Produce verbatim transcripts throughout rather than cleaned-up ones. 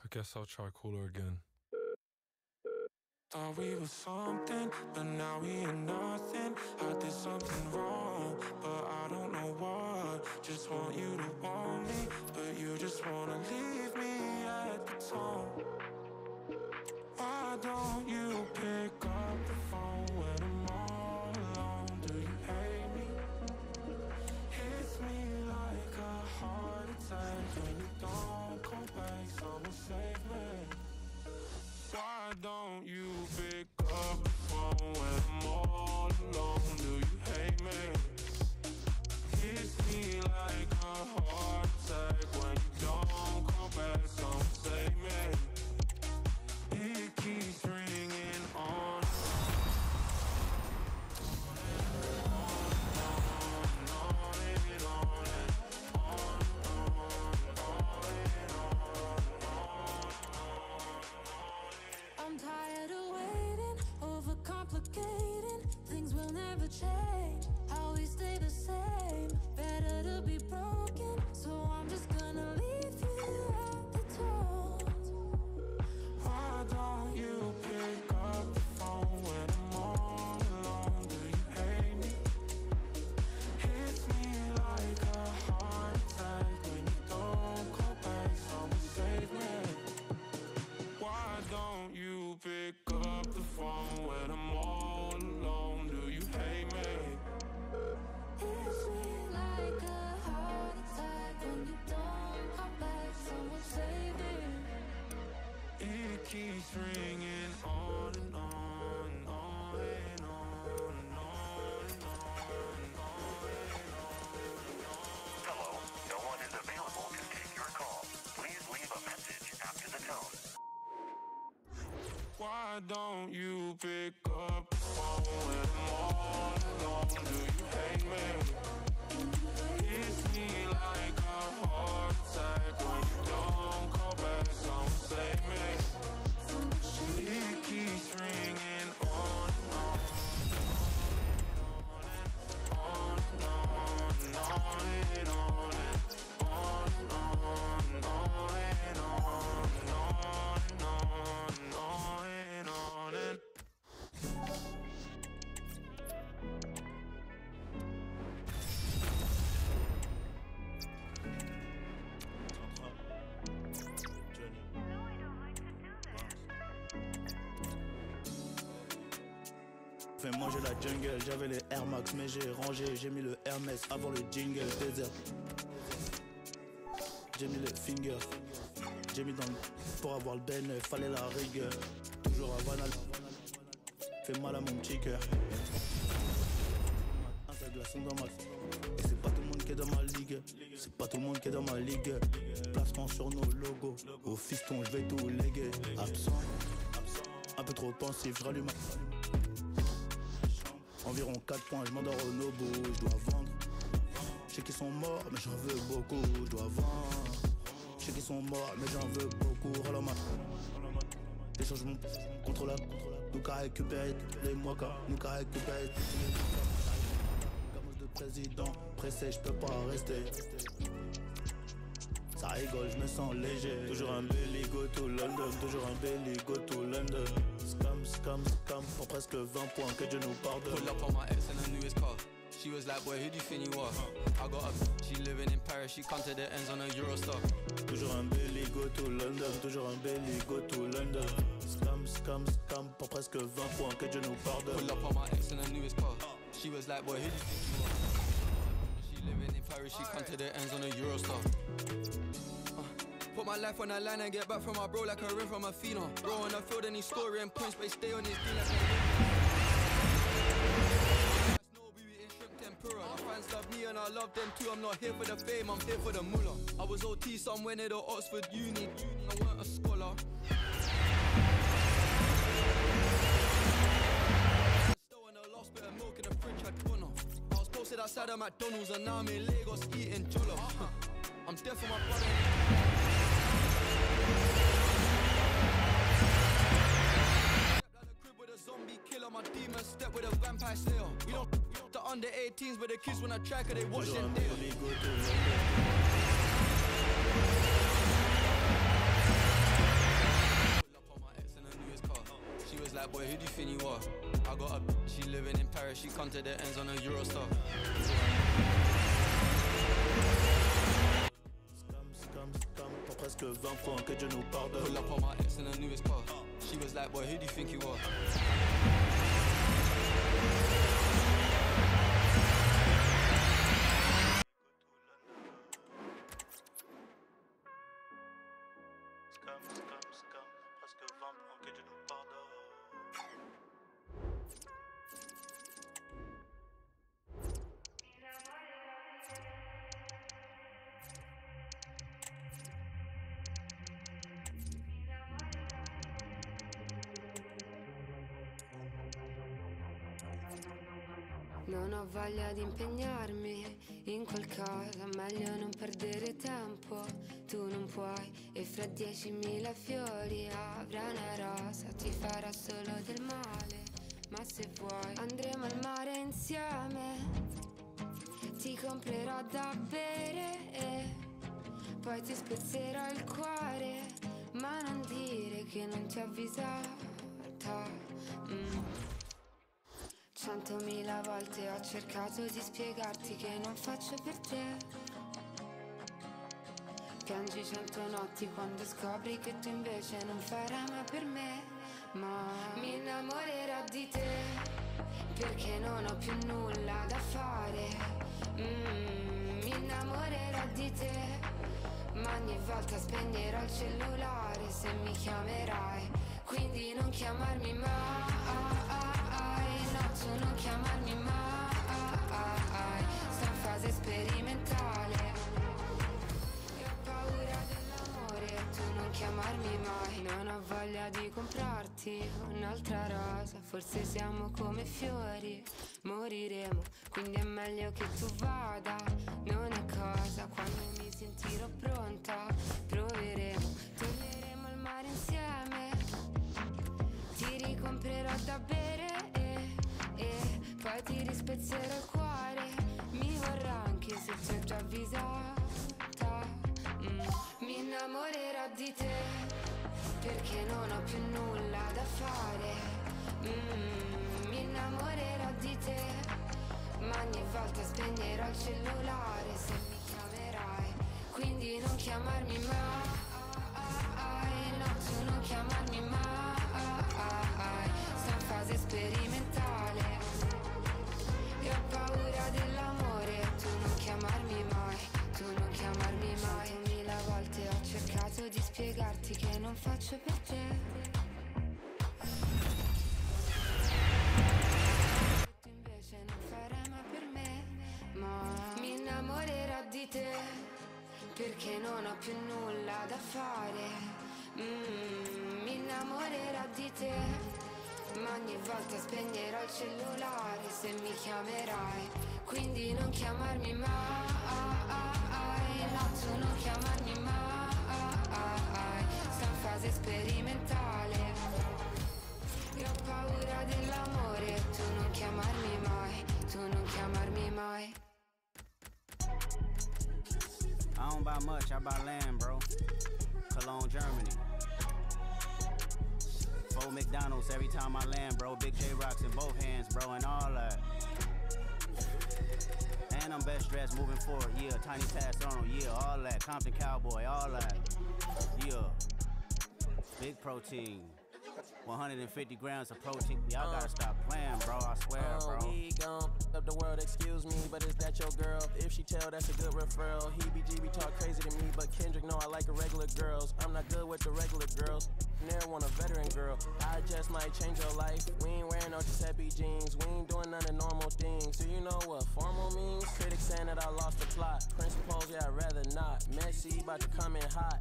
I guess I'll try call her again. Thought we were something, but now we ain't nothing. I did something wrong, but I don't know what. Just want you to want me, but you just wanna leave me at the tone. Why don't you pick up the phone when I'm all alone? Do you hate me? Hits me like a heart attack when you don't come back. Someone save me. Why don't you pick up the phone when I'm all alone? Do you hate me? Hits me like a heart attack when you don't come back. Someone save me. It keeps ringing on. I'm tired of waiting, overcomplicating. Things will never change, how we stay the same. Better to be broken, so I'm just gonna leave you at the door. Why don't you pick up the phone when I'm all alone? Do you hate me? Hits me like a heart attack when you don't call back. Someone save me. Why don't you pick up the phone when I'm all alone? Do you hate me? Hits me like a heart attack when you don't come back. Someone save me. It keeps ringing on and on and on and on and on and on and on. Hello, no one is available to take your call. Please leave a message after the tone. Why don't you pick up the phone when I'm all alone? Do you hate me? Hits me like a heart attack when you don't call back. Someone save me. It keeps ringing on and on, on and on and on and on and on and on and on and on and on and on and on and Fait manger la jungle, j'avais les Air Max mais j'ai rangé, j'ai mis le Hermès avant le jingle désert. J'ai mis le finger, j'ai mis dans le pour avoir le ben, fallait la rigueur. Toujours à Vanal, fait mal à mon petit cœur. Un glaçon dans ma et c'est pas tout le monde qui est dans ma ligue, c'est pas tout le monde qui est dans ma ligue. Placement sur nos logos, au fiston je vais tout léguer. Absent, un peu trop pensif, je rallume. Environ quatre points, je m'endors au Nobu, je dois vendre. Je sais qu'ils sont morts, mais j'en veux beaucoup, je dois vendre. Je sais qu'ils sont morts, mais j'en veux beaucoup, Roloma. Des changements, contrôlable, nous qu'à récupérer les mois, nous qu'à récupérer Gamos de président, pressé, je peux pas rester. Ça rigole, je me sens léger. Toujours un belly go to London, toujours un belly go to London. Scam, scam, scam, pour presque vingt points, que Dieu nous pardonne. Pull up on my ex in the newest car. She was like, boy, who do you think you are? I got up, she living in Paris, she come to the ends on a Eurostar. Toujours un belly go to London, toujours un belly go to London. Scam, scam, scam, pour presque vingt points, que Dieu nous pardonne. Pull up on my ex in the newest car. She was like, boy, who do you think you are? She living in Paris, she come to the ends on a Eurostar. Put my life on the line and get back from my bro like a ring from a phenom. Bro on the field and he's scoring points, but he stay on his D like a snow, we eating shrimp tempura. My fans love me and I love them too. I'm not here for the fame, I'm here for the moolah. I was O T somewhere near the Oxford Uni. I weren't a scholar. Still in a lost bit of milk in the fridge had gone off. I was posted outside of McDonald's and now I'm in Lagos eating jollof. I'm deaf for my brother. Zombie killer, my demon step with a vampire slayer. We don't f the under eighteens, but the kids wanna try cause they watch them daily. like, boy, who do you think you are? I got a she living in Paris, she come to the ends on a Eurostar. Scam, scam, scam, pour presque vingt fois que Dieu nous pardonne. Pull up on my ex in the newest car. She was like, boy, who do you think you are? Scam, scam, scam, presque vingt fois que Dieu nous pardonne. Non ho voglia di impegnarmi in qualcosa, meglio non perdere tempo. Tu non puoi e fra diecimila fiori avrà una rosa, ti farà solo del male. Ma se vuoi andremo al mare insieme, ti comprerò da bere e poi ti spezzerò il cuore. Ma non dire che non ti ho avvisata. mm. Centomila volte ho cercato di spiegarti che non faccio per te. Piangi cento notti quando scopri che tu invece non farai mai per me. Ma mi innamorerò di te, perché non ho più nulla da fare. mm, Mi innamorerò di te, ma ogni volta spegnerò il cellulare se mi chiamerai. Quindi non chiamarmi mai, no, tu non chiamarmi mai. Sto in fase sperimentale e ho paura dell'amore, tu non chiamarmi mai. Non ho voglia di comprarti un'altra rosa, forse siamo come fiori, moriremo, quindi è meglio che tu vada. Non è cosa, quando mi sentirò pronta proveremo, torneremo al mare insieme, ti ricomprerò da bere e, e poi ti rispezzerò il cuore. Mi vorrà anche se ti ho già avvisata. mm. Mi innamorerò di te, perché non ho più nulla da fare. mm. Mi innamorerò di te, ma ogni volta spegnerò il cellulare se mi chiamerai. Quindi non chiamarmi mai, no, tu non chiamarmi mai. Sto in fase sperimentale e ho paura dell'amore, tu non chiamarmi mai, tu non chiamarmi mai. Mille volte ho cercato di spiegarti che non faccio per te. Tu invece non farai mai per me. Ma mi innamorerò di te, perché non ho più nulla da fare. Mm, mi innamorerò di te, ma ogni volta spegnerò il cellulare se mi chiamerai. Quindi non chiamarmi mai, no, tu non chiamarmi mai. Sto in fase sperimentale e ho paura dell'amore, tu non chiamarmi mai, tu non chiamarmi mai. I don't buy much, I buy land, bro. Cologne, Germany. Four McDonald's every time I land, bro. Big J-Rocks in both hands, bro, and all that. And I'm best dressed moving forward, yeah. Tiny Task Arnold, yeah, all that. Compton Cowboy, all that. Yeah. Big protein. one hundred fifty grams of protein. Y'all gotta stop playing, bro. I swear, bro. Oh, we gon' up the world, excuse me, but is that your girl? If she tell, that's a good referral. He B G B talk crazy to me, but Kendrick know I like the regular girls. I'm not good with the regular girls. Never want a veteran girl. I just might change your life. We ain't wearing no Giuseppe jeans. We ain't doing none of normal things. Do you know what formal means? Critics saying that I lost the plot. Principles, yeah, I'd rather not. Messi about to come in hot.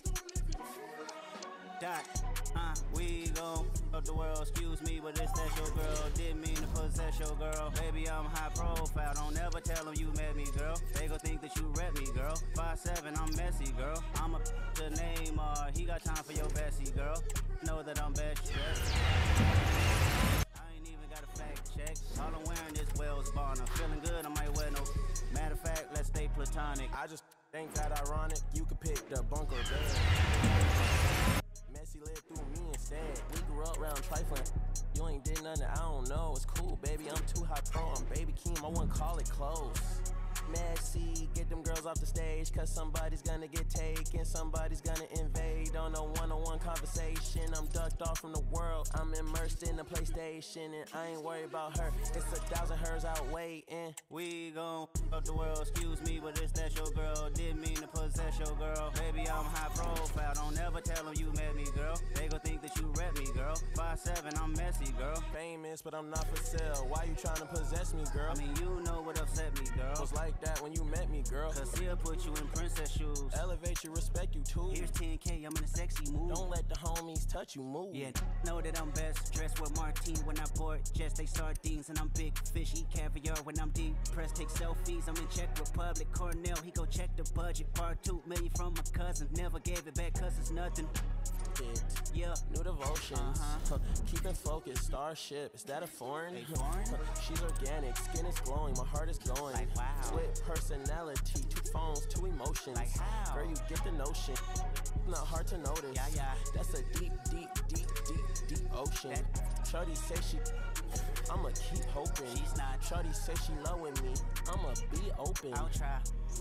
Dot, uh, we gon' up the world, excuse me, but it's that your girl. Didn't mean to possess your girl. Baby, I'm high profile, don't ever tell them you met me, girl. They gon' think that you rep me, girl. five seven, I'm messy, girl. I'm a the name, uh, he got time for your bestie, girl. Know that I'm best dressed. I ain't even got a fact check. All I'm wearing is Wells Bonner. Feeling good, I might wear no. Matter of fact, let's stay platonic. I just think that ironic. You could pick the bunker bed. She lived through me instead. We grew up round trifling. You ain't did nothing, I don't know. It's cool, baby. I'm too high pro. I'm baby Keem. I wouldn't call it close. Messy, get them girls off the stage, cause somebody's gonna get taken, somebody's gonna invade on a one-on-one conversation. I'm ducked off from the world, I'm immersed in the PlayStation, and I ain't worried about her, it's a thousand hers out waiting. We gon' up the world, excuse me, but it's that your girl. Didn't mean to possess your girl. Baby, I'm high profile, don't ever tell them you met me, girl. They gon' think that you rep me, girl. five seven, I'm messy, girl. Famous, but I'm not for sale. Why you tryna possess me, girl? I mean, you know what upset me, girl. Was like that when you met me, girl. Cause he'll put you in princess shoes. Elevate you, respect you too. Here's ten K, I'm in a sexy mood. Don't let the homies touch you, move. Yeah, know that I'm best. Dressed with Martine when I board jets, they sardines. And I'm big fish, eat caviar when I'm deep pressed. Take selfies, I'm in Czech Republic. Cornell, he go check the budget. Part two million from my cousin. Never gave it back cause it's nothing. It. Yeah. New devotions. Uh-huh. Keeping focused, starship. Is that a foreign? Hey, foreign? She's organic, skin is glowing, my heart is going. Like, wow. Split personality, two phones, two emotions. Like how? Girl, you get the notion. Not hard to notice. Yeah, yeah. That's a deep, deep, deep, deep, deep ocean. That- Shorty say she, I'ma keep hoping. She's not. Shorty say she loving me, I'ma be open. I'll try.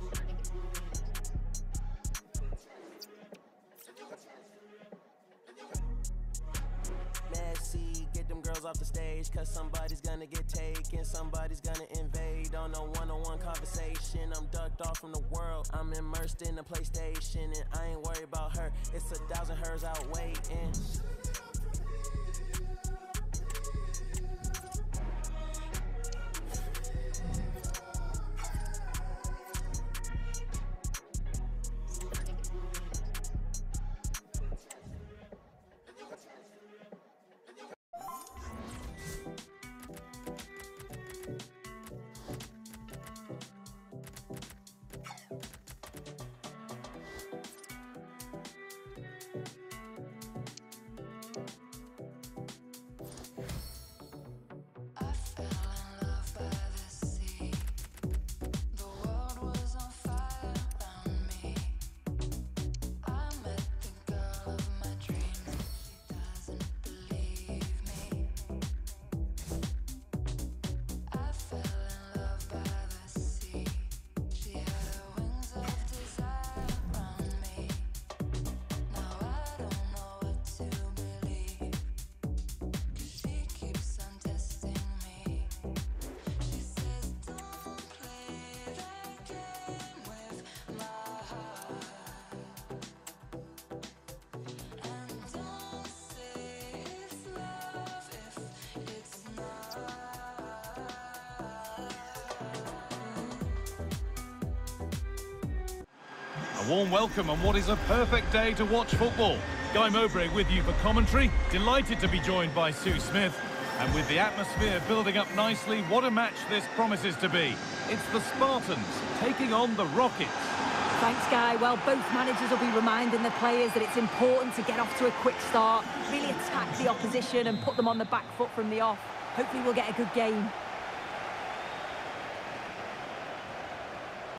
Messy, get them girls off the stage, cause somebody's gonna get taken, somebody's gonna invade on a one-on-one conversation. I'm ducked off from the world, I'm immersed in the PlayStation, and I ain't worried about her, it's a thousand hers out waiting. A warm welcome on what is a perfect day to watch football. Guy Mowbray with you for commentary. Delighted to be joined by Sue Smith. And with the atmosphere building up nicely, what a match this promises to be. It's the Spartans taking on the Rockets. Thanks, Guy. Well, both managers will be reminding the players that it's important to get off to a quick start, really attack the opposition and put them on the back foot from the off. Hopefully we'll get a good game.